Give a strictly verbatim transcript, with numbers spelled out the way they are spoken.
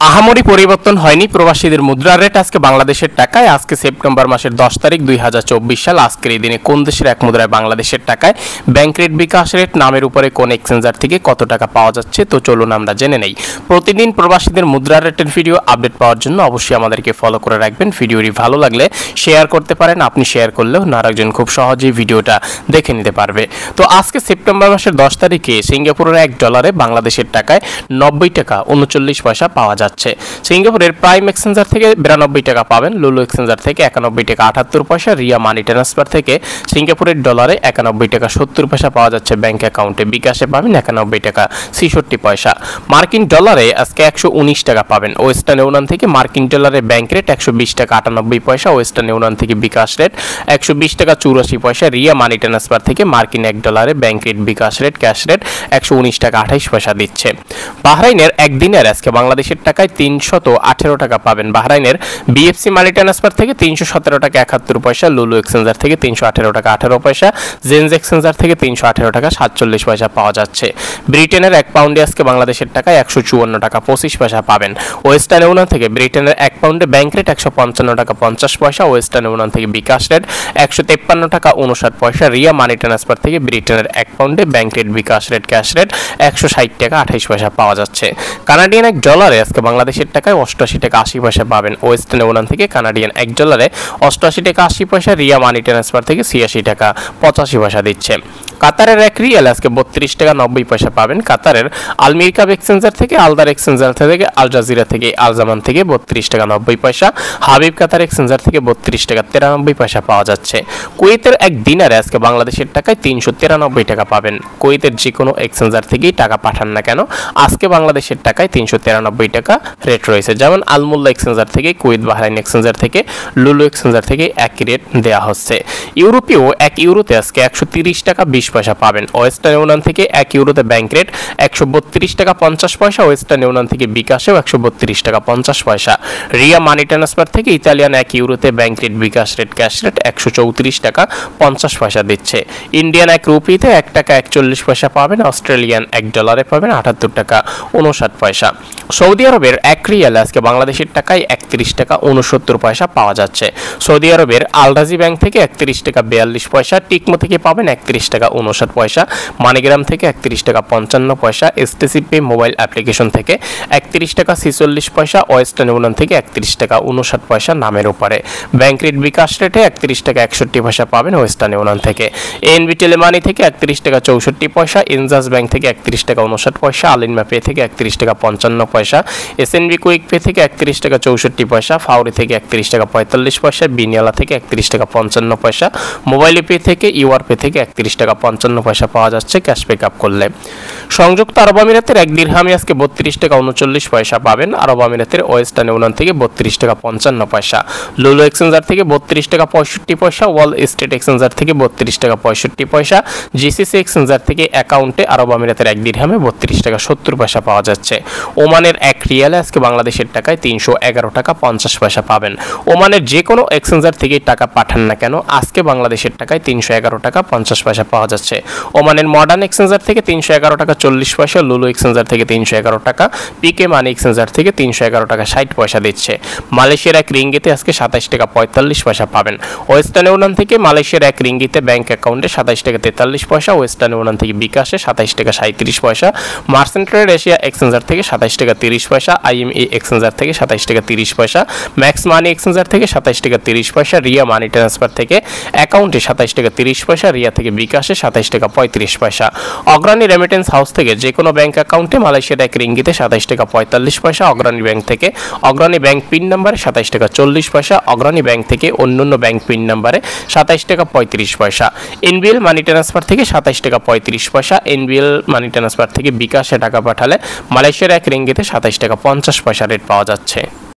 আহামরি পরিবর্তন হয়নি প্রবাসীদের মুদ্রা রেট আজকে বাংলাদেশের টাকায় আজকে সেপ্টেম্বর মাসের দশ তারিখ দুই হাজার চব্বিশ সাল আজকের এই দিনে কোন দেশের এক মুদ্রায় বাংলাদেশের টাকায় ব্যাংক রেট বিকাশ রেট নামের উপরে কোন এক্সচেঞ্জার থেকে কত টাকা পাওয়া যাচ্ছে তো চলুন আমরা জেনে নেই। প্রতিদিন প্রবাসীদের মুদ্রা রেটের ভিডিও আপডেট পাওয়ার জন্য অবশ্যই আমাদেরকে ফলো করে রাখবেন। ভিডিওটি ভালো লাগলে শেয়ার করতে পারেন, আপনি শেয়ার করলেও না আরেকজন খুব সহজেই ভিডিওটা দেখে নিতে পারবে। তো আজকে সেপ্টেম্বর মাসের দশ তারিখে সিঙ্গাপুরের এক ডলারে বাংলাদেশের টাকায় নব্বই টাকা উনচল্লিশ পয়সা পাওয়া যাচ্ছে। সিঙ্গাপুরের প্রাইম এক্সচেঞ্জার থেকে বিরানব্বই টাকা পাবেন, লুলু এক্সচেঞ্জার থেকে একানব্বই টাকা আটাত্তর পয়সা, রিয়া মানি ট্রান্সফার থেকে সিঙ্গাপুরের ডলারে একানব্বই টাকা সত্তর পয়সা পাওয়া যাচ্ছে ব্যাংক অ্যাকাউন্টে। বিকাশে পাবেন একানব্বই টাকা ছেষট্টি পয়সা। মার্কিন ডলারে আজকে একশো উনিশ টাকা পাবেন। ওয়েস্টার্ন ইউনিয়ন থেকে মার্কিন ডলারে ব্যাংক রেট একশো বিশ টাকা আটানব্বই পয়সা, ওয়েস্টার্ন ইউনিয়ন থেকে বিকাশ রেট একশো বিশ টাকা চুরাশি পয়সা, রিয়া মানি ট্রান্সফার থেকে মার্কিন এক ডলারে bank rate bKash rate cash rate একশো উনিশ টাকা আঠাইশ পয়সা দিচ্ছে। বাহরাইনের একদিনের আজকে বাংলাদেশের টাকায় তিনশত আঠেরো টাকা পাবেন। বাহরাইনের বিএফসি মানি ট্রান্সফার থেকে তিনশো সতেরো টাকা একাত্তর পয়সা, লুলু এক্সচেঞ্জার থেকে তিনশো আঠেরো টাকা আঠেরো পয়সা, জেন্স এক্সচেঞ্জার থেকে তিনশো আঠেরো টাকা সাতচল্লিশ পয়সা পাওয়া যাচ্ছে। ব্রিটেনের এক পাউন্ডে আজকে বাংলাদেশের টাকায় একশো চুয়ান্ন টাকা পঁচিশ পয়সা পাবেন। ওয়েস্টার্ন ইউনিয়ন থেকে ব্রিটেনের এক পাউন্ডে ব্যাংক রেট একশো পঞ্চান্ন টাকা পঞ্চাশ পয়সা, ওয়েস্টার্ন ইউনিয়ন থেকে বিকাশ রেট একশো তেপ্পান্ন টাকা উনষাট পয়সা, রিয়া মানি ট্রান্সফার থেকে ব্রিটেনের এক পাউন্ডে bank rate bKash rate cash rate একশো ষাট টাকা আঠাইশ পয়সা পাওয়া যাচ্ছে। কানাডিয়ান এক ডলারে আজকে বাংলাদেশের টাকায় অষ্টআশি টাকা আশি পয়সা পাবেন। ওয়েস্টার্ন ইউনিয়ন থেকে কানাডিয়ান এক ডলারে অষ্টআশি টাকা আশি পয়সা, রিয়া মানি ট্রান্সফার থেকে ছিয়াশি টাকা পঁচাশি পয়সা দিচ্ছে। কাতারের এক রিয়াল আজকে বত্রিশ টাকা নব্বই পয়সা পাবেন। কাতারের আলমিরকাব এক্সচেঞ্জার থেকে আলদার এক্সচেঞ্জার থেকে আল জাজিরা থেকে আলজামান থেকে বত্রিশ টাকা নব্বই পয়সা, হাবিব কাতার এক্সচেঞ্জার থেকে বত্রিশ টাকা তিরানব্বই পয়সা পাওয়া যাচ্ছে। কুয়েতের এক দিনারে আজকে বাংলাদেশের টাকায় তিনশো তিরানব্বই টাকা পাবেন। কুয়েতের যে কোনো এক্সচেঞ্জার থেকেই টাকা পাঠান না কেন আজকে বাংলাদেশের টাকায় তিনশো তিরানব্বই টাকা রেট রয়েছে। যেমন আলমুল্লা এক্সচেঞ্জার থেকে, কুয়েত বাহরাইন এক্সচেঞ্জার থেকে, লুলু এক্সচেঞ্জার থেকে একই রেট দেওয়া হচ্ছে। ইউরোপীয় এক ইউরোতে আজকে একশো তিরিশ টাকা বিশ পয়সা পাবেন। ওয়েস্টার্ন ইউনিয়ন থেকে এক ইউরোতে ব্যাংক রেট একশো বত্রিশ টাকা পঞ্চাশ পয়সা, ওয়েস্টার্ন ইউনিয়ন থেকে বিকাশেও একশো বত্রিশ টাকা পঞ্চাশ পয়সা। রিয়া মানি ট্রান্সফার থেকে ইতালিয়ান এক ইউরোতে bank rate bKash rate cash rate একশো চৌত্রিশ টাকা পঞ্চাশ পয়সা দিচ্ছে। ইন্ডিয়ান এক রুপিতে এক টাকা একচল্লিশ পয়সা পাবেন। অস্ট্রেলিয়ান এক ডলারে পাবেন আটাত্তর টাকা উনষাট পয়সা। সৌদি আরবের এক রিয়াল আজকে বাংলাদেশের টাকায় একত্রিশ টাকা উনসত্তর পয়সা পাওয়া যাচ্ছে। সৌদি আরবের আলরাজি ব্যাংক থেকে একত্রিশ টাকা বিয়াল্লিশ পয়সা, টিকমো থেকে পাবেন একত্রিশ টাকা উনষাট পয়সা, মানিগ্রাম থেকে একত্রিশ টাকা পঞ্চান্ন পয়সা, এসটিসি পে মোবাইল অ্যাপ্লিকেশন থেকে একত্রিশ টাকা ছেচল্লিশ পয়সা, ওয়েস্টার্ন ইউনিয়ন থেকে একত্রিশ টাকা উনষাট পয়সা নামের উপরে। ব্যাংক রেট বিকাশ রেটে একত্রিশ টাকা একষট্টি পয়সা পাবেন ওয়েস্টার্ন ইউনিয়ন থেকে। এনবি টেলিমানি থেকে একত্রিশ টাকা চৌষট্টি পয়সা, ইনজাস ব্যাংক থেকে একত্রিশ টাকা উনষাট পয়সা, আলিনমা পে থেকে একত্রিশ টাকা পঞ্চান্ন পয়সা, এসএনবি কুইক পে থেকে একত্রিশ টাকা চৌষট্টি পয়সা, ফাউরি থেকে একত্রিশ টাকা পঁয়তাল্লিশ পয়সা, বিনিয়ালা থেকে একত্রিশ টাকা পঞ্চান্ন পয়সা, মোবাইল পে থেকে ইউআর পে থেকে একত্রিশ টাকা পঞ্চান্ন পয়সা পাওয়া যাচ্ছে ক্যাশ পিক আপ করলে। সংযুক্ত আরব আমিরাতের এক দিরহামে আজকে বত্রিশ টাকা উনচল্লিশ পয়সা পাবেন। আরব আমিরাতের ওয়েস্টার্ন ইউনিয়ন থেকে বত্রিশ টাকা পঞ্চান্ন পয়সা, লুলু এক্সচেঞ্জার থেকে বত্রিশ টাকা পঁয়ষট্টি পয়সা, ওয়াল স্ট্রিট এক্সচেঞ্জার থেকে বত্রিশ টাকা পঁয়ষট্টি পয়সা, জিসিসি এক্সচেঞ্জার থেকে অ্যাকাউন্টে আরব আমিরাতের এক দিরহামে বত্রিশ টাকা সত্তর পয়সা পাওয়া যাচ্ছে। ওমানের এক রিয়ালে আজকে বাংলাদেশের টাকায় তিনশো এগারো টাকা পঞ্চাশ পয়সা পাবেন। ওমানের যে কোনো এক্সচেঞ্জার থেকে টাকা পাঠান না কেন আজকে বাংলাদেশের টাকায় তিনশো এগারো টাকা পঞ্চাশ পয়সা পাওয়া যাচ্ছে। ওমানের মডার্ন এক্সচেঞ্জার থেকে তিনশো এগারো টাকা চল্লিশ পয়সা, লুলু এক্সচেঞ্জার থেকে তিনশো এগারো টাকা, পিকে মানি এক্সচেঞ্জার থেকে তিনশো এগারো টাকা ষাট পয়সা দিচ্ছে। মালয়েশিয়ার এক রিঙ্গিতে আজকে সাতাশ টাকা পঁয়তাল্লিশ পয়সা পাবেন। ওয়েস্টার্ন ইউনিয়ন থেকে মালয়েশিয়ার এক রিঙ্গিতে ব্যাংক অ্যাকাউন্টে সাতাশ টাকা তেতাল্লিশ পয়সা, ওয়েস্টার্ন ইউনিয়ন থেকে বিকাশে সাতাশ টাকা সাঁত্রিশ পয়সা, মার্চেন্ট ট্রেড এশিয়া এক্সচেঞ্জার থেকে সাতাশ টাকা তিরিশ পয়সা, আইএমই এক্সচেঞ্জার থেকে সাতাশ টাকা তিরিশ পয়সা, ম্যাক্স মানি এক্সচেঞ্জার থেকে সাতাশ টাকা তিরিশ পয়সা, রিয়া মানি ট্রান্সফার থেকে অ্যাকাউন্টে সাতাশ টাকা তিরিশ পয়সা, রিয়া থেকে বিকাশে সাতাশ টাকা পঁয়ত্রিশ পয়সা। অগ্রণী রেমিটেন্স হাউস থেকে যে কোনো ব্যাংক অ্যাকাউন্টে মালয়েশিয়ার এক রিঙ্গিতে সাতাশ টাকা পঁয়তাল্লিশ পয়সা, অগ্রণী ব্যাংক থেকে অগ্রণী ব্যাংক পিন নাম্বারে সাতাশ টাকা চল্লিশ পয়সা, অগ্রণী ব্যাংক থেকে অন্যান্য ব্যাংক পিন নাম্বারে সাতাশ টাকা পঁয়ত্রিশ পয়সা। এনবিএল মানি ট্রান্সফার থেকে সাতাশ টাকা পঁয়ত্রিশ পয়সা, এনবিএল মানি ট্রান্সফার থেকে বিকাশে টাকা পাঠালে মালয়েশিয়ার এক রিঙ্গিতে সাতাশ টাকা পঞ্চাশ পয়সা রেট পাওয়া যাচ্ছে।